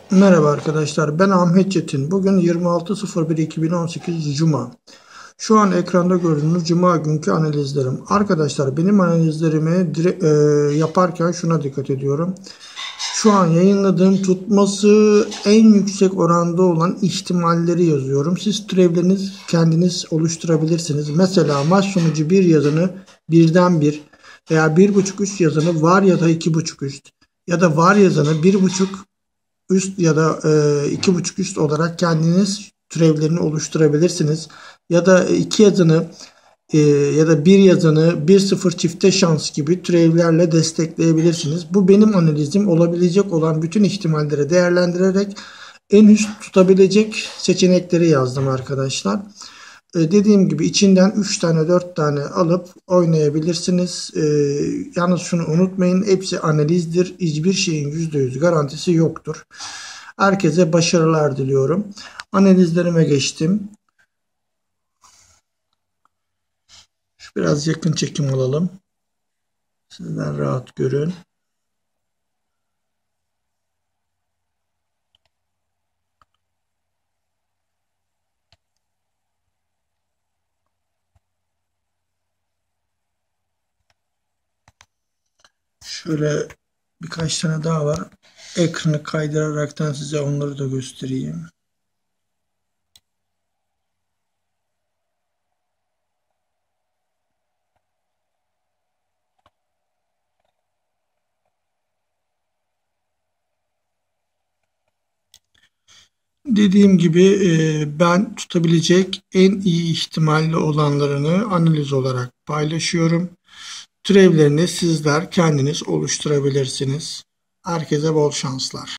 Merhaba arkadaşlar, ben Ahmet Çetin. Bugün 26.01.2018 Cuma. Şu an ekranda gördüğünüz Cuma günkü analizlerim. Arkadaşlar benim analizlerimi yaparken şuna dikkat ediyorum. Şu an yayınladığım tutması en yüksek oranda olan ihtimalleri yazıyorum. Siz türevleriniz kendiniz oluşturabilirsiniz. Mesela maç sonucu bir yazını birden bir veya 1,5 üst yazını var ya da 2,5 üst ya da var yazını 1,5 üst ya da 2,5 üst olarak kendiniz türevlerini oluşturabilirsiniz. Ya da iki yazını ya da bir yazını 1-0 çifte şans gibi türevlerle destekleyebilirsiniz. Bu benim analizim, olabilecek olan bütün ihtimalleri değerlendirerek en üst tutabilecek seçenekleri yazdım arkadaşlar. Dediğim gibi içinden 3 tane 4 tane alıp oynayabilirsiniz. Yalnız şunu unutmayın, hepsi analizdir. Hiçbir şeyin %100 garantisi yoktur. Herkese başarılar diliyorum. Analizlerime geçtim. Biraz yakın çekim alalım. Sizden rahat görün. Şöyle birkaç tane daha var. Ekranı kaydıraraktan size onları da göstereyim. Dediğim gibi ben tutabilecek en iyi ihtimalle olanlarını analiz olarak paylaşıyorum. Türevlerini sizler kendiniz oluşturabilirsiniz. Herkese bol şanslar.